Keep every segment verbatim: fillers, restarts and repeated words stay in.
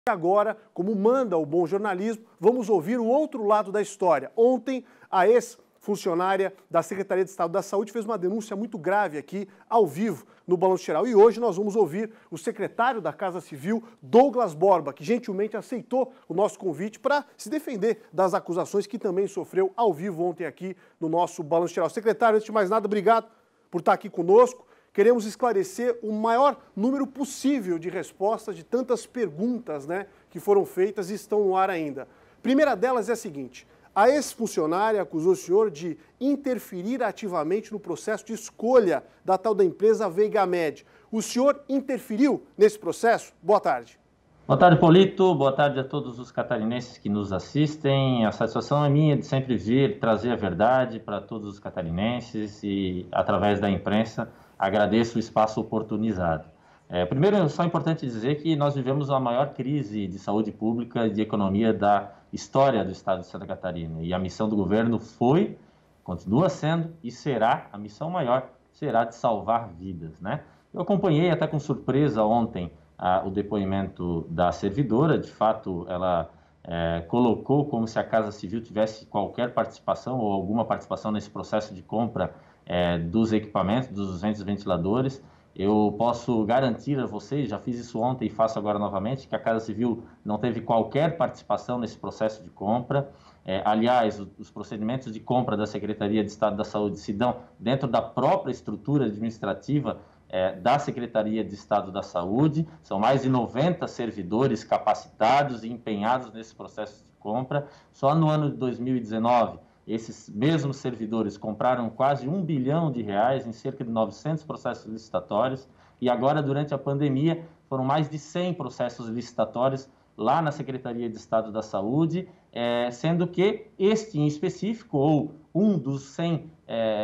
Agora, como manda o bom jornalismo, vamos ouvir o outro lado da história. Ontem, a ex-funcionária da Secretaria de Estado da Saúde fez uma denúncia muito grave aqui, ao vivo, no Balanço Geral. E hoje nós vamos ouvir o secretário da Casa Civil, Douglas Borba, que gentilmente aceitou o nosso convite para se defender das acusações que também sofreu ao vivo ontem aqui no nosso Balanço Geral. Secretário, antes de mais nada, obrigado por estar aqui conosco. Queremos esclarecer o maior número possível de respostas de tantas perguntas, né, que foram feitas e estão no ar ainda. Primeira delas é a seguinte: a ex-funcionária acusou o senhor de interferir ativamente no processo de escolha da tal da empresa Veigamed. O senhor interferiu nesse processo? Boa tarde. Boa tarde, Polito. Boa tarde a todos os catarinenses que nos assistem. A satisfação é minha de sempre vir trazer a verdade para todos os catarinenses e, através da imprensa, agradeço o espaço oportunizado. É, primeiro, é só importante dizer que nós vivemos a maior crise de saúde pública e de economia da história do estado de Santa Catarina. E a missão do governo foi, continua sendo e será, a missão maior será de salvar vidas, né? Eu acompanhei até com surpresa ontem a, o depoimento da servidora. De fato, ela é, colocou como se a Casa Civil tivesse qualquer participação ou alguma participação nesse processo de compra É, dos equipamentos, dos duzentos ventiladores. Eu posso garantir a vocês, já fiz isso ontem e faço agora novamente, que a Casa Civil não teve qualquer participação nesse processo de compra. É, aliás, os, os procedimentos de compra da Secretaria de Estado da Saúde se dão dentro da própria estrutura administrativa é, da Secretaria de Estado da Saúde. São mais de noventa servidores capacitados e empenhados nesse processo de compra. Só no ano de dois mil e dezenove, esses mesmos servidores compraram quase um bilhão de reais em cerca de novecentos processos licitatórios, e agora, durante a pandemia, foram mais de cem processos licitatórios lá na Secretaria de Estado da Saúde, é, sendo que este em específico, ou um dos cem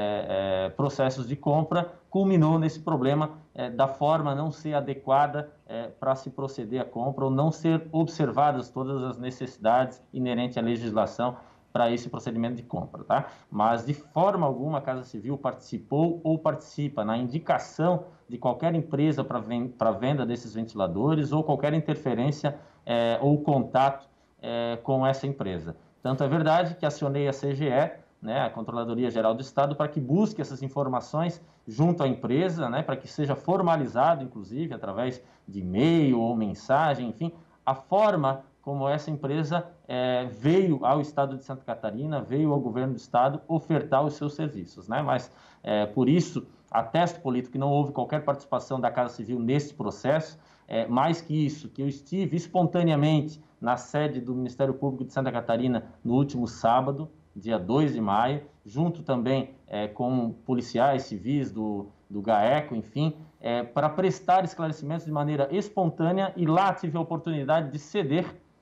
é, é, processos de compra, culminou nesse problema é, da forma não ser adequada é, para se proceder à compra, ou não ser observadas todas as necessidades inerentes à legislação para esse procedimento de compra, tá? Mas, de forma alguma, a Casa Civil participou ou participa na indicação de qualquer empresa para a venda desses ventiladores ou qualquer interferência é, ou contato é, com essa empresa. Tanto é verdade que acionei a C G E, né, a Controladoria Geral do Estado, para que busque essas informações junto à empresa, né, para que seja formalizado, inclusive, através de e-mail ou mensagem, enfim, a forma como essa empresa é, veio ao Estado de Santa Catarina, veio ao governo do Estado ofertar os seus serviços, né? Mas, é, por isso, atesto, Polito, que não houve qualquer participação da Casa Civil nesse processo. É, mais que isso, que eu estive espontaneamente na sede do Ministério Público de Santa Catarina no último sábado, dia dois de maio, junto também é, com policiais civis do, do GAECO, enfim, é, para prestar esclarecimentos de maneira espontânea, e lá tive a oportunidade de ceder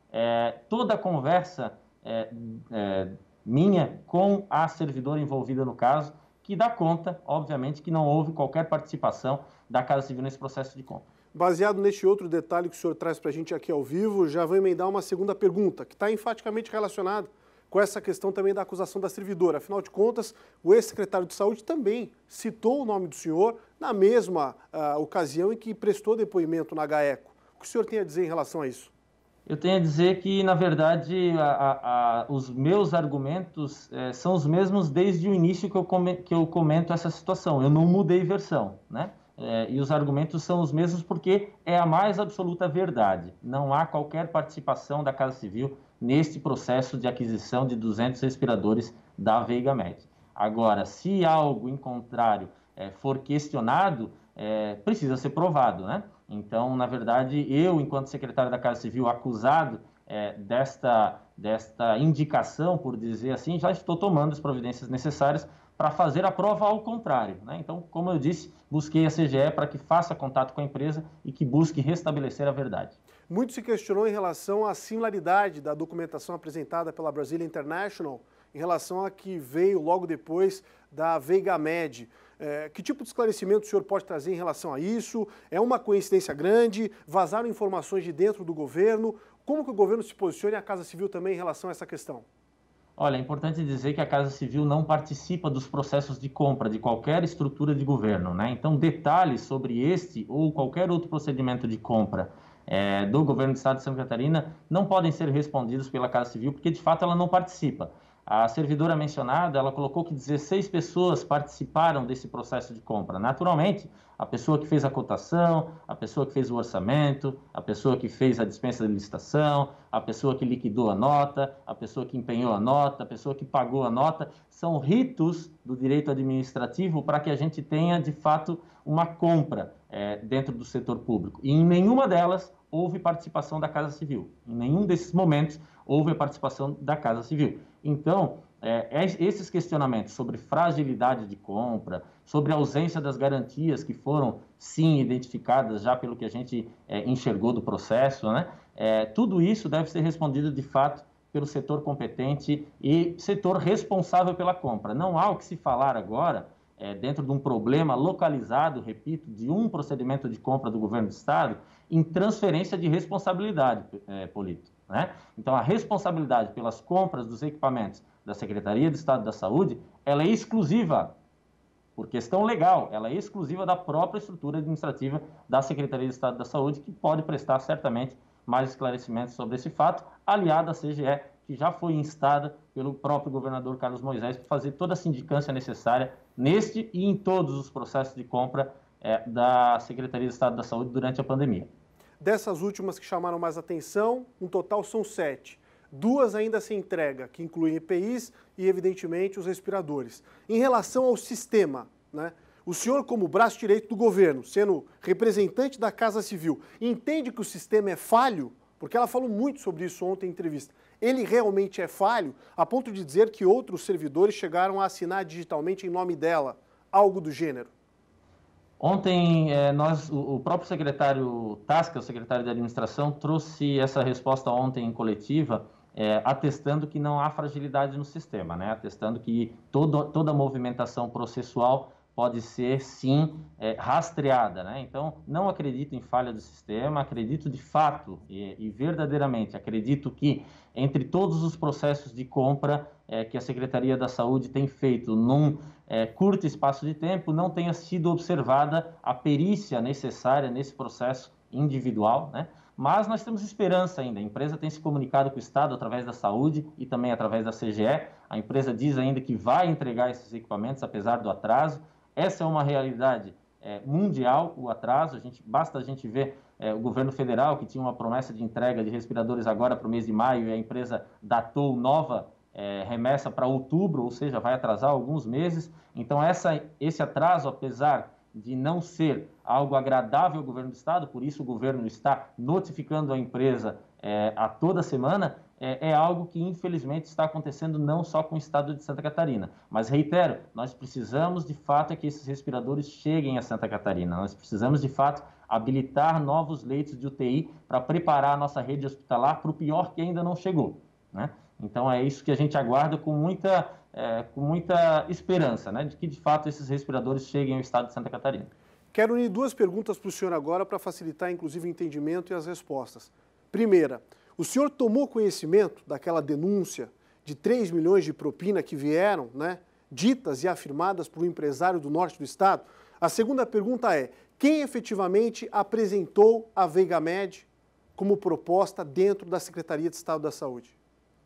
É, toda a conversa é, é, minha com a servidora envolvida no caso, que dá conta, obviamente, que não houve qualquer participação da Casa Civil nesse processo de compra. Baseado neste outro detalhe que o senhor traz para a gente aqui ao vivo, já vou emendar uma segunda pergunta, que está enfaticamente relacionada com essa questão também da acusação da servidora. Afinal de contas, o ex-secretário de Saúde também citou o nome do senhor na mesma uh, ocasião em que prestou depoimento na GAECO. O que o senhor tem a dizer em relação a isso? Eu tenho a dizer que, na verdade, a, a, a, os meus argumentos é, são os mesmos desde o início que eu, come, que eu comento essa situação. Eu não mudei versão, né? É, e os argumentos são os mesmos porque é a mais absoluta verdade. Não há qualquer participação da Casa Civil neste processo de aquisição de duzentos respiradores da Veigamed. Agora, se algo em contrário é, for questionado, é, precisa ser provado, né? Então, na verdade, eu, enquanto secretário da Casa Civil, acusado é, desta, desta indicação, por dizer assim, já estou tomando as providências necessárias para fazer a prova ao contrário, né? Então, como eu disse, busquei a C G E para que faça contato com a empresa e que busque restabelecer a verdade. Muito se questionou em relação à similaridade da documentação apresentada pela Brazilian International em relação a que veio logo depois da Veigamed. É, que tipo de esclarecimento o senhor pode trazer em relação a isso? É uma coincidência grande? Vazaram informações de dentro do governo? Como que o governo se posiciona e a Casa Civil também em relação a essa questão? Olha, é importante dizer que a Casa Civil não participa dos processos de compra de qualquer estrutura de governo, né? Então, detalhes sobre este ou qualquer outro procedimento de compra é, do governo do estado de Santa Catarina não podem ser respondidos pela Casa Civil, porque de fato ela não participa. A servidora mencionada, ela colocou que dezesseis pessoas participaram desse processo de compra. Naturalmente, a pessoa que fez a cotação, a pessoa que fez o orçamento, a pessoa que fez a dispensa de licitação, a pessoa que liquidou a nota, a pessoa que empenhou a nota, a pessoa que pagou a nota, são ritos do direito administrativo para que a gente tenha, de fato, uma compra é, dentro do setor público. E em nenhuma delas houve participação da Casa Civil. Em nenhum desses momentos houve a participação da Casa Civil. Então, é, esses questionamentos sobre fragilidade de compra, sobre a ausência das garantias que foram, sim, identificadas já pelo que a gente é, enxergou do processo, né? É, tudo isso deve ser respondido, de fato, pelo setor competente e setor responsável pela compra. Não há o que se falar agora, é, dentro de um problema localizado, repito, de um procedimento de compra do governo do Estado, em transferência de responsabilidade, é, Polito. Né? Então, a responsabilidade pelas compras dos equipamentos da Secretaria de Estado da Saúde, ela é exclusiva, por questão legal, ela é exclusiva da própria estrutura administrativa da Secretaria de Estado da Saúde, que pode prestar certamente mais esclarecimentos sobre esse fato, aliada à C G E, que já foi instada pelo próprio governador Carlos Moisés para fazer toda a sindicância necessária neste e em todos os processos de compra é, da Secretaria de Estado da Saúde durante a pandemia. Dessas últimas que chamaram mais atenção, um total são sete. Duas ainda sem entrega, que incluem E P Is e, evidentemente, os respiradores. Em relação ao sistema, né? O senhor, como braço direito do governo, sendo representante da Casa Civil, entende que o sistema é falho? Porque ela falou muito sobre isso ontem em entrevista. Ele realmente é falho, a ponto de dizer que outros servidores chegaram a assinar digitalmente em nome dela, algo do gênero. Ontem, é, nós, o, o próprio secretário Tasca, o secretário de administração, trouxe essa resposta ontem em coletiva, é, atestando que não há fragilidade no sistema, né? Atestando que todo, toda movimentação processual pode ser, sim, é, rastreada, né? Então, não acredito em falha do sistema, acredito de fato e, e verdadeiramente, acredito que entre todos os processos de compra é, que a Secretaria da Saúde tem feito num é, curto espaço de tempo, não tenha sido observada a perícia necessária nesse processo individual, né? Mas nós temos esperança ainda. A empresa tem se comunicado com o Estado através da saúde e também através da C G E. A empresa diz ainda que vai entregar esses equipamentos, apesar do atraso. Essa é uma realidade é, mundial, o atraso. A gente, basta a gente ver é, o governo federal, que tinha uma promessa de entrega de respiradores agora para o mês de maio, e a empresa datou nova é, remessa para outubro, ou seja, vai atrasar alguns meses. Então, essa, esse atraso, apesar de não ser algo agradável ao governo do Estado, por isso o governo está notificando a empresa é, a toda semana, é, é algo que infelizmente está acontecendo não só com o Estado de Santa Catarina. Mas reitero, nós precisamos de fato é que esses respiradores cheguem a Santa Catarina, nós precisamos de fato habilitar novos leitos de U T I para preparar a nossa rede hospitalar para o pior que ainda não chegou, né? Então é isso que a gente aguarda com muita, é, com muita esperança, né, de que de fato esses respiradores cheguem ao estado de Santa Catarina. Quero unir duas perguntas para o senhor agora para facilitar inclusive o entendimento e as respostas. Primeira, o senhor tomou conhecimento daquela denúncia de três milhões de propina que vieram, né, ditas e afirmadas por um empresário do norte do estado? A segunda pergunta é, quem efetivamente apresentou a VeigaMed como proposta dentro da Secretaria de Estado da Saúde?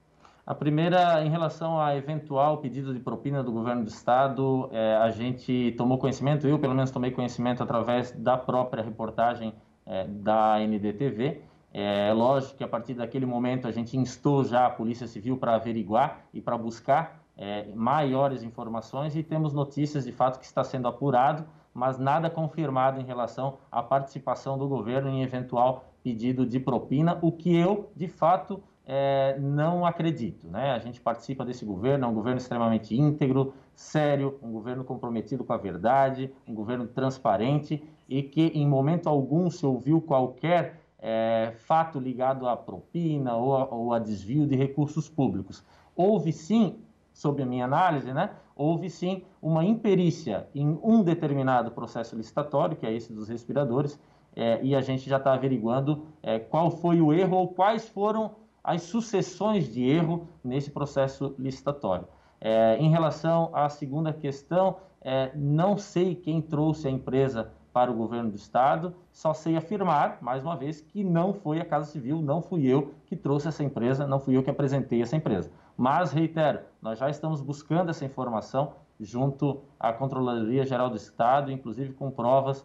A primeira, em relação a eventual pedido de propina do governo do estado, é, a gente tomou conhecimento, eu pelo menos tomei conhecimento através da própria reportagem é, da N D T V. É lógico que a partir daquele momento a gente instou já a Polícia Civil para averiguar e para buscar é, maiores informações, e temos notícias de fato que está sendo apurado, mas nada confirmado em relação à participação do governo em eventual pedido de propina, o que eu, de fato, É, não acredito, né? A gente participa desse governo, é um governo extremamente íntegro, sério, um governo comprometido com a verdade, um governo transparente e que em momento algum se ouviu qualquer é, fato ligado à propina ou a, ou a desvio de recursos públicos. Houve sim, sob a minha análise, né? Houve sim uma imperícia em um determinado processo licitatório, que é esse dos respiradores, é, e a gente já está averiguando é, qual foi o erro ou quais foram as sucessões de erro nesse processo licitatório. É, em relação à segunda questão, é, não sei quem trouxe a empresa para o governo do Estado, só sei afirmar, mais uma vez, que não foi a Casa Civil, não fui eu que trouxe essa empresa, não fui eu que apresentei essa empresa. Mas, reitero, nós já estamos buscando essa informação junto à Controladoria Geral do Estado, inclusive com provas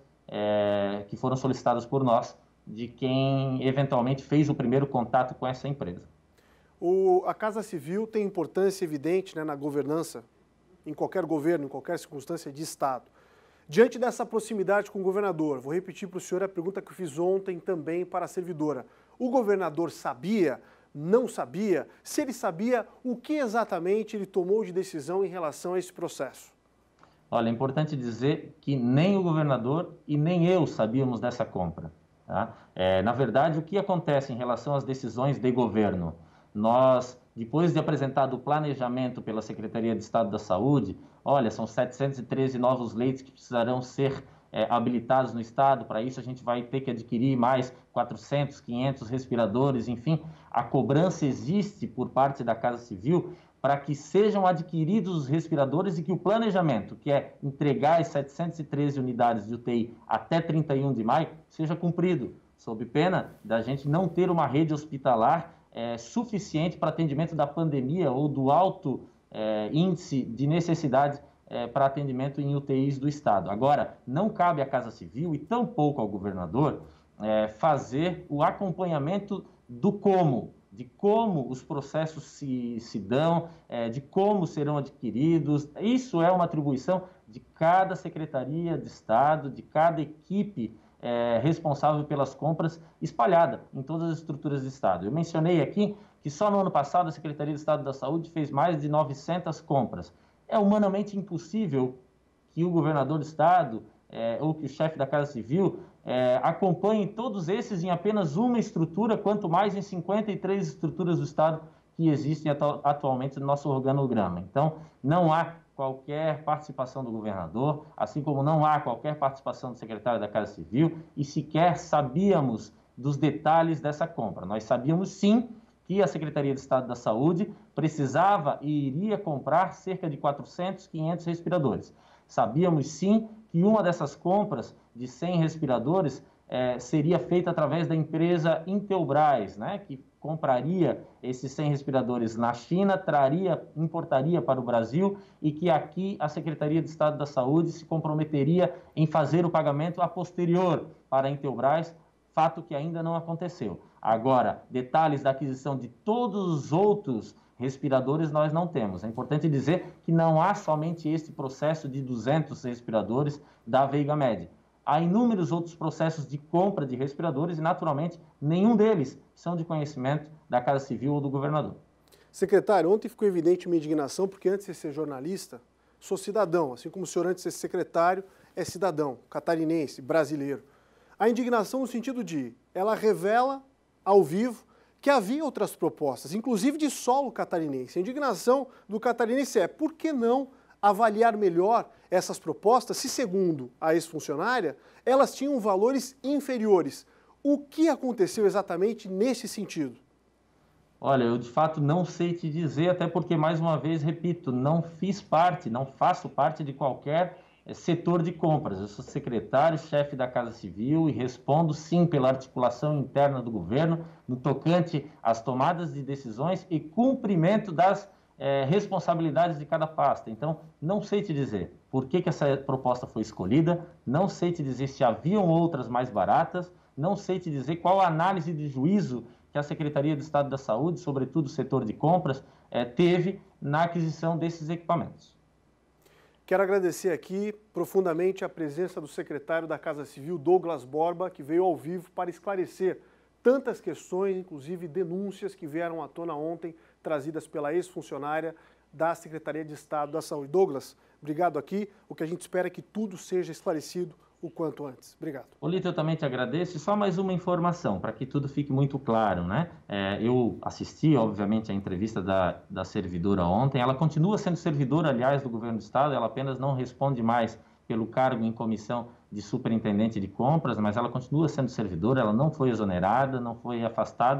é, que foram solicitadas por nós, de quem eventualmente fez o primeiro contato com essa empresa. O, a Casa Civil tem importância evidente, né, na governança, em qualquer governo, em qualquer circunstância de Estado. Diante dessa proximidade com o governador, vou repetir para o senhor a pergunta que eu fiz ontem também para a servidora. O governador sabia, não sabia? Se ele sabia, o que exatamente ele tomou de decisão em relação a esse processo? Olha, é importante dizer que nem o governador e nem eu sabíamos dessa compra. Tá? É, na verdade, o que acontece em relação às decisões de governo? Nós, depois de apresentado o planejamento pela Secretaria de Estado da Saúde, olha, são setecentos e treze novos leitos que precisarão ser é, habilitados no Estado. Para isso, a gente vai ter que adquirir mais quatrocentos, quinhentos respiradores, enfim. A cobrança existe por parte da Casa Civil para que sejam adquiridos os respiradores e que o planejamento, que é entregar as setecentas e treze unidades de U T I até trinta e um de maio, seja cumprido, sob pena da gente não ter uma rede hospitalar É, suficiente para atendimento da pandemia ou do alto é, índice de necessidade é, para atendimento em U T Is do Estado. Agora, não cabe à Casa Civil e tampouco ao governador é, fazer o acompanhamento do como, de como os processos se, se dão, é, de como serão adquiridos. Isso é uma atribuição de cada Secretaria de Estado, de cada equipe É, responsável pelas compras espalhada em todas as estruturas de Estado. Eu mencionei aqui que só no ano passado a Secretaria de Estado da Saúde fez mais de novecentas compras. É humanamente impossível que o governador do Estado é, ou que o chefe da Casa Civil é, acompanhe todos esses em apenas uma estrutura, quanto mais em cinquenta e três estruturas do Estado que existem atu atualmente no nosso organograma. Então, não há qualquer participação do governador, assim como não há qualquer participação do secretário da Casa Civil, e sequer sabíamos dos detalhes dessa compra. Nós sabíamos sim que a Secretaria de Estado da Saúde precisava e iria comprar cerca de quatrocentos, quinhentos respiradores. Sabíamos sim que uma dessas compras de cem respiradores eh, seria feita através da empresa Intelbras, né, que compraria esses cem respiradores na China, traria, importaria para o Brasil e que aqui a Secretaria de Estado da Saúde se comprometeria em fazer o pagamento a posterior para a Intelbras, fato que ainda não aconteceu. Agora, detalhes da aquisição de todos os outros respiradores nós não temos. É importante dizer que não há somente este processo de duzentos respiradores da Veiga Med. Há inúmeros outros processos de compra de respiradores e, naturalmente, nenhum deles são de conhecimento da Casa Civil ou do governador. Secretário, ontem ficou evidente minha indignação, porque antes de ser jornalista, sou cidadão, assim como o senhor antes de ser secretário é cidadão, catarinense, brasileiro. A indignação no sentido de, ela revela ao vivo que havia outras propostas, inclusive de solo catarinense. A indignação do catarinense é, por que não avaliar melhor essas propostas, se segundo a ex-funcionária, elas tinham valores inferiores. O que aconteceu exatamente nesse sentido? Olha, eu de fato não sei te dizer, até porque, mais uma vez, repito, não fiz parte, não faço parte de qualquer setor de compras. Eu sou secretário-chefe da Casa Civil e respondo, sim, pela articulação interna do governo no tocante às tomadas de decisões e cumprimento das É, responsabilidades de cada pasta. Então, não sei te dizer por que, que essa proposta foi escolhida, não sei te dizer se haviam outras mais baratas, não sei te dizer qual a análise de juízo que a Secretaria de Estado da Saúde, sobretudo o setor de compras, é, teve na aquisição desses equipamentos. Quero agradecer aqui profundamente a presença do secretário da Casa Civil, Douglas Borba, que veio ao vivo para esclarecer tantas questões, inclusive denúncias que vieram à tona ontem, trazidas pela ex-funcionária da Secretaria de Estado da Saúde. Douglas, obrigado aqui. O que a gente espera é que tudo seja esclarecido o quanto antes. Obrigado. Olito, eu também te agradeço. E só mais uma informação, para que tudo fique muito claro, né? É, eu assisti, obviamente, a entrevista da, da servidora ontem. Ela continua sendo servidora, aliás, do governo do Estado. Ela apenas não responde mais pelo cargo em comissão de superintendente de compras, mas ela continua sendo servidora, ela não foi exonerada, não foi afastada,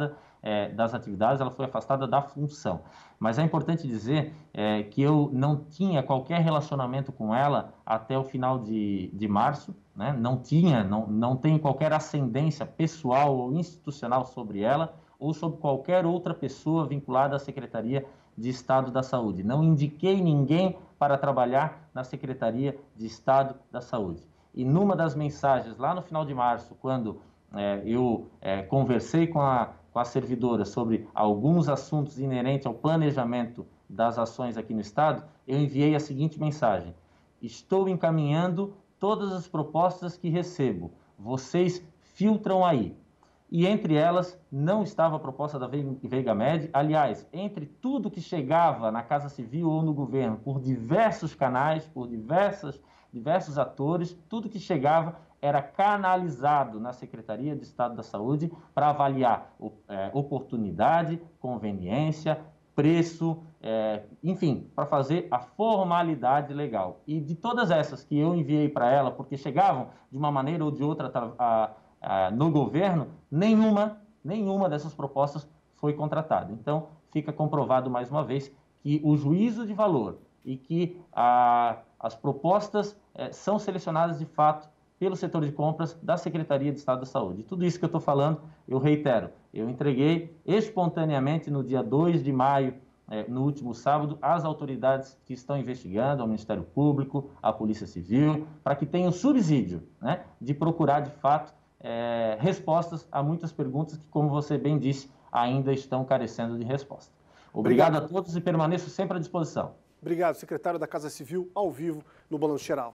é, das atividades, ela foi afastada da função. Mas é importante dizer é, que eu não tinha qualquer relacionamento com ela até o final de, de março, né? Não tinha, não, não tenho qualquer ascendência pessoal ou institucional sobre ela ou sobre qualquer outra pessoa vinculada à Secretaria de Estado da Saúde. Não indiquei ninguém para trabalhar na Secretaria de Estado da Saúde. E numa das mensagens, lá no final de março, quando é, eu é, conversei com a, com a servidora sobre alguns assuntos inerentes ao planejamento das ações aqui no Estado, eu enviei a seguinte mensagem: estou encaminhando todas as propostas que recebo, vocês filtram aí. E entre elas não estava a proposta da Veiga Med. Aliás, entre tudo que chegava na Casa Civil ou no governo, por diversos canais, por diversas, diversos atores, tudo que chegava era canalizado na Secretaria de Estado da Saúde para avaliar é, oportunidade, conveniência, preço, é, enfim, para fazer a formalidade legal. E de todas essas que eu enviei para ela, porque chegavam de uma maneira ou de outra a, a, no governo, nenhuma, nenhuma dessas propostas foi contratada. Então, fica comprovado mais uma vez que o juízo de valor e que a, as propostas é, são selecionadas de fato pelo setor de compras da Secretaria de Estado da Saúde. E tudo isso que eu estou falando, eu reitero, eu entreguei espontaneamente no dia dois de maio, eh, no último sábado, às autoridades que estão investigando, ao Ministério Público, à Polícia Civil, para que tenham subsídio, né, de procurar, de fato, eh, respostas a muitas perguntas que, como você bem disse, ainda estão carecendo de resposta. Obrigado, Obrigado a todos e permaneço sempre à disposição. Obrigado, secretário da Casa Civil, ao vivo no Balanço Geral.